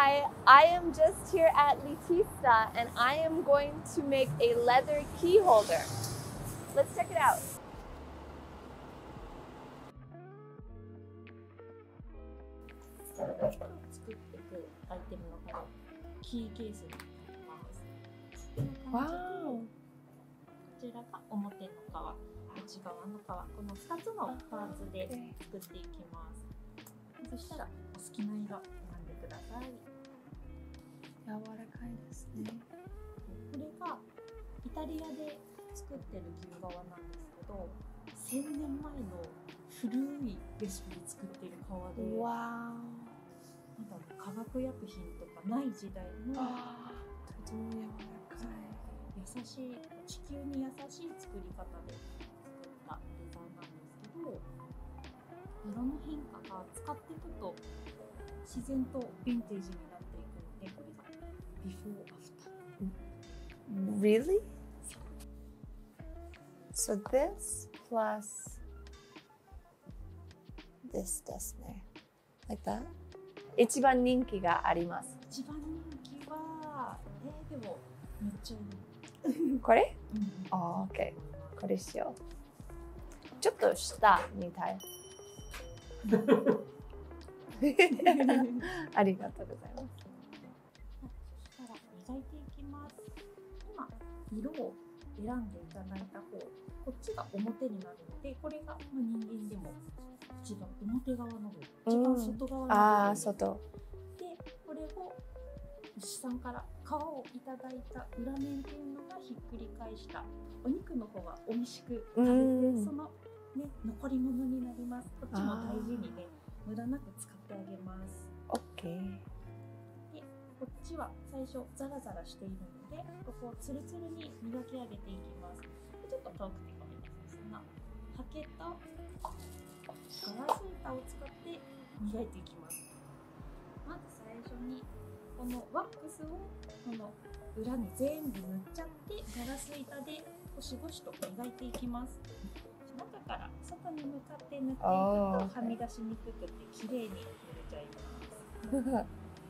Hi, I am just here at Litista and I am going to make a leather key holder. Let's check it out. 作っていくアイテムのからキーケースになります。 Wow. こちらが表の革、内側の革、この2つのパーツで作っていきます。そしたらお好きな色選んでください。 柔らかいですね。 これがイタリアで作ってる牛革なんですけど、1000年前の古いレシピで作っている革で、 Wow. まだ化学薬品とかない時代のとても柔らかい。 優しい、地球に優しい作り方で作ったデザインなんですけど、色の変化が使っていくと自然とヴィンテージになっていくので、これがビフォーアフター。 Really? So this plus this ですね。Like that? 一番人気があります。 一番人気は、でもめっちゃいい。 これ？ うんあ、OK。これしよう。ちょっと下みたい。ありがとうございます。 そしたら磨いていきます。今色を選んでいただいた方、こっちが表になるので、これが人間でも一番表側の方、一番外側の方、 ああ、外。 で、これを牛さんから皮をいただいた裏面っていうのがひっくり返したお肉の方が美味しく食べて、そのね、残り物になります。こっちも大事にね、無駄なく使ってあげます。 OK。 で、こっちは最初ザラザラしているので、ここをツルツルに磨き上げていきます。ちょっと遠くてごめんなさい。そんなハケとガラス板を使って磨いていきます。まず最初にこのワックスをこの裏に全部塗っちゃって、ガラス板でゴシゴシと磨いていきます。中から外に向かって塗っていくとはみ出しにくくて綺麗に塗れちゃいます。で、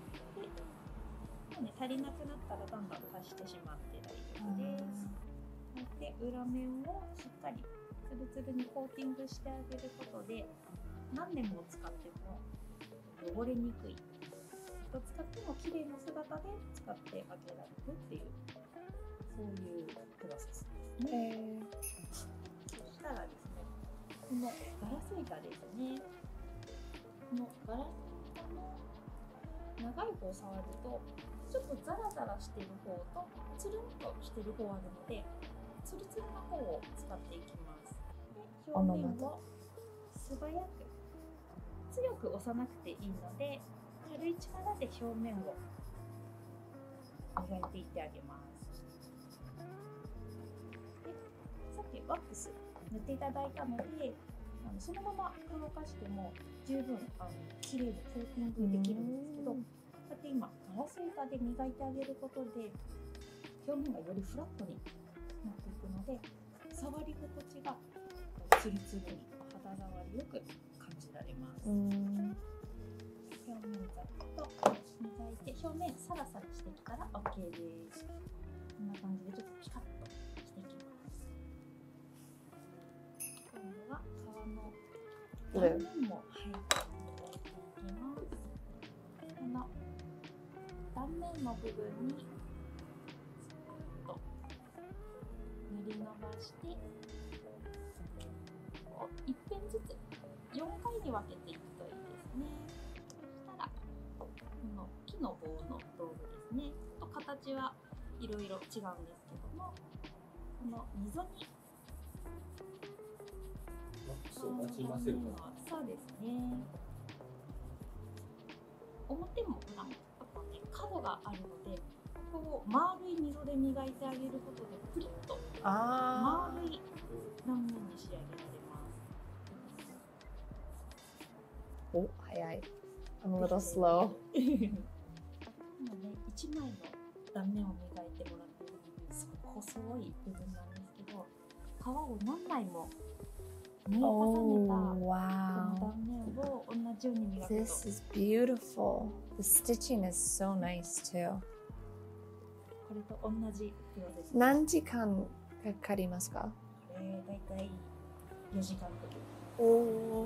足りなくなったらどんどん足してしまって大丈夫です。で、裏面をしっかりツルツルにコーティングしてあげることで、何年も使っても汚れにくい、使っても綺麗な姿で使ってあげられるっていう、そういうプロセスですね。そしたらですね、このガラス板ですね、このガラス板の長い方を触るとちょっとザラザラしてる方とつるんとしてる方あるので、ツルツルな方を使っていきます。で、表面を素早く、強く押さなくていいので、軽い力で表面を磨いていってあげます。で、さっきワックス塗っていただいたので、そのまま乾かしても十分綺麗にコーティングできるんですけど、こうやって今ガラス板で磨いてあげることで表面がよりフラットになっていくので、触り心地がツルツルに肌触りよく感じられます。表面ざっと磨いて、表面サラサラしてきたら OK です。こんな感じでちょっとピカッとしていきます。今度は皮の断面も入っていきます。この断面の部分にと塗り伸ばして、1辺ずつ4回に分けていくといいですね。そしたらこの木の棒の道具ですねと形はいろいろ違うんですけども、この溝にそうですね、表も裏も角があるので、ここを丸い溝で磨いてあげることでプリッと丸い断面に仕上げられます。 お、早い。I'm a little slow. 今ね、1枚の断面を磨いてもらっているので、すごく細い部分なんですけど、皮を何枚も縫い重ねた Oh, この wow. 断面を同じように磨くと This is beautiful. The stitching is so nice too. これと同じプロセス。 何時間かかりますか？ これだいたい4時間くらい。 Oh.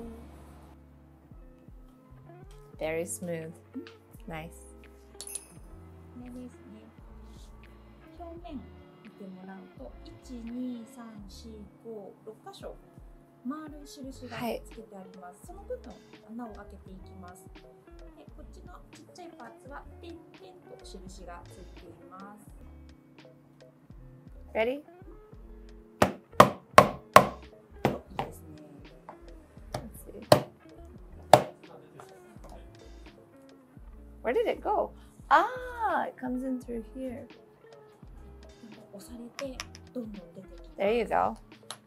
Very smooth. Nice. これですね。表面見てもらうと1、2、3、4、5、6箇所丸い印がつけてあります。その部分穴を開けていきます。で、こっちのちっちゃいパーツは点々と印がついています。 Ready? いいですね。 Let's see. Where did it go? Ah, it comes in through here. 押されてどんどん出てきて。 There you go.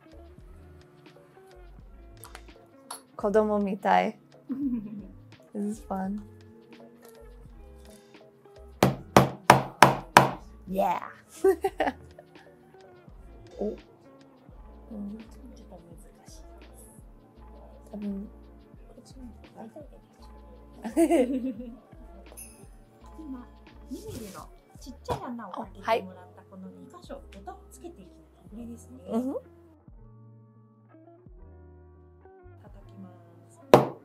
子供みたい。This is fun. Yeah. お、うん、 ちょっと難しいです。 多分こっちの大体で大丈夫。今2ミリのちっちゃい穴を開けてもらったこの2箇所ボタンをつけていきます。これですね。 うん叩きます。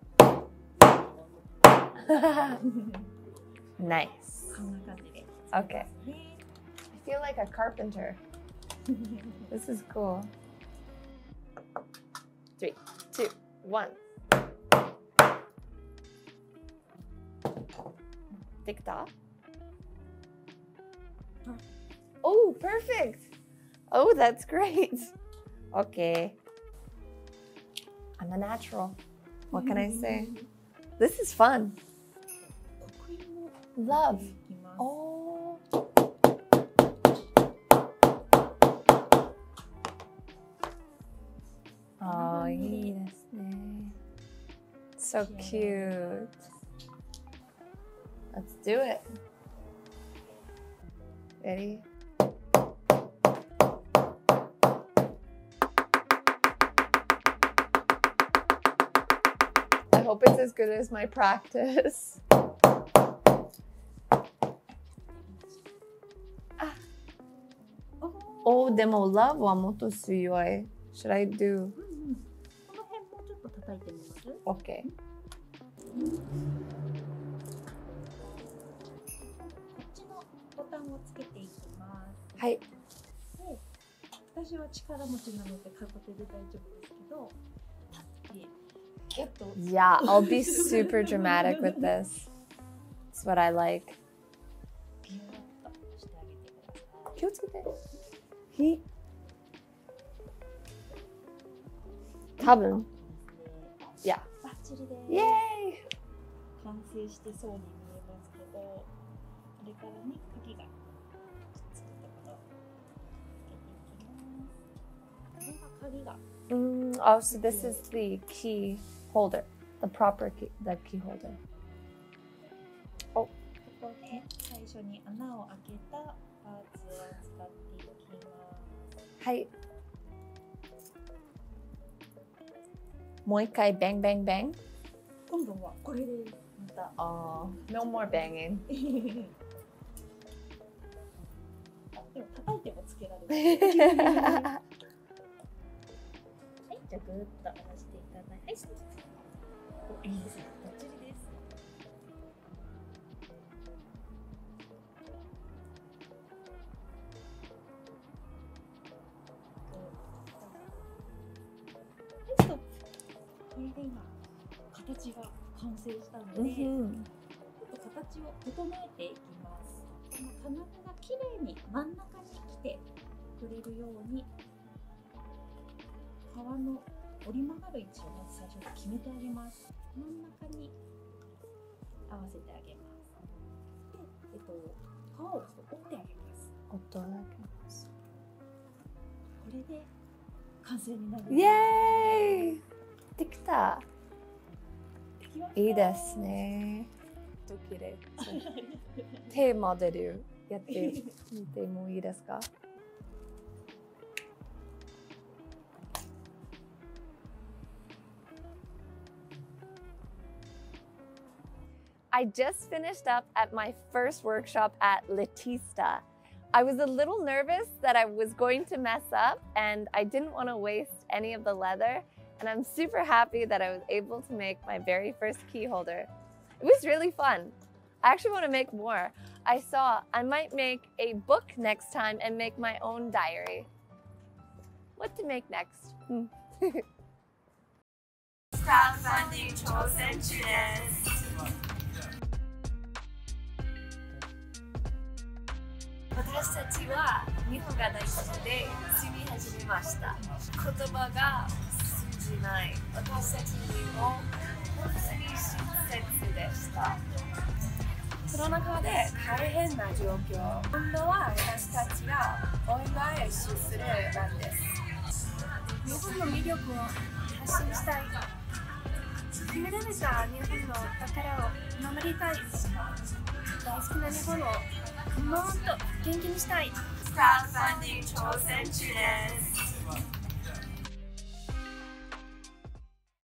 Nice. こんな感じで。 Okay. I feel like a carpenter. This is cool. 3, 2, 1. できた? Oh, perfect. Oh, that's great. Okay. I'm a natural. What can I say? This is fun. 刻印を Love. いきます。 Oh. Oh, いいですね. So cute. Let's do it. Ready? I hope it's as good as my practice. Oh, でも love はもっと強い. Should I do? この辺もちょっと叩いてみます。 Okay. こっちのボタンをつけていきます。 はい。 で、私は力持ちなので片手で大丈夫ですけど、立ってキュッと。 Yeah, I'll be super dramatic with this. It's what I like. ギューッとしてあげてください。 気をつけて。ひ。多分。いや。 バッチリです。 イエーイ。 完成してそうに見えますけど、これからね、鍵がくっつくところつけていきます。これが鍵が。 Oh, so this is the key holder, the proper key, the key holder. ここで最初に穴を開けたパーツを使っていきます。 はい。もう一回 bang bang bang. 今度はこれです。また。 Oh, no more banging. でも叩いてもつけられる。はい、じゃあぐーっと離していただいて、はい、お、いいですね。バッチリです。はい、ストップ。これで今形が完成したので、ちょっと形を整えていきます。この金具がきれいに真ん中に来てくれるように、皮の折り曲がる位置をまず最初に決めてあげます。真ん中に合わせてあげます。で、皮をちょっと折ってあげます。 音だけます。 これで完成になる。 イエーイ。できた。 できました。 いいですね。と綺麗。手モデルやってみてもいいですか？ I just finished up at my first workshop at Letista. I was a little nervous that I was going to mess up and I didn't want to waste any of the leather, and I'm super happy that I was able to make my very first key holder. It was really fun. I actually want to make more. I might make a book next time and make my own diary. What to make next? Crowdfunding 挑戦中です。私たちは日本が大好きで住み始めました。言葉が通じない私たちにも本当に親切でした。コロナ禍で大変な状況。今度は私たちがオンライン練習する番です。日本の魅力を発信したい。秘められた日本の宝を守りたい。大好きな日本をもっと元気にしたい。クラウドファンディング挑戦中です。